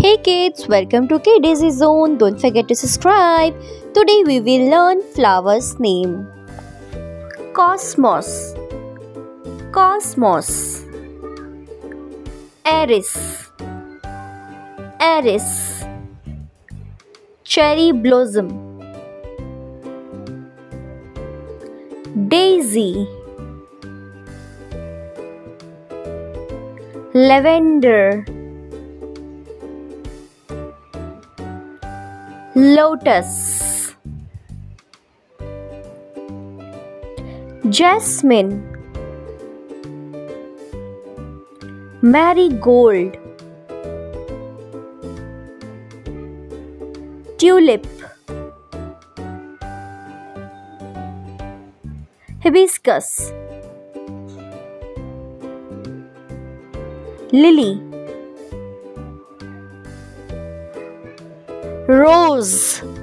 Hey kids, welcome to KDZ Zone. Don't forget to subscribe. Today we will learn flowers name. Cosmos, Cosmos. Iris, Iris. Cherry blossom. Daisy, lavender. Lotus, jasmine, marigold, tulip, hibiscus, lily, rose,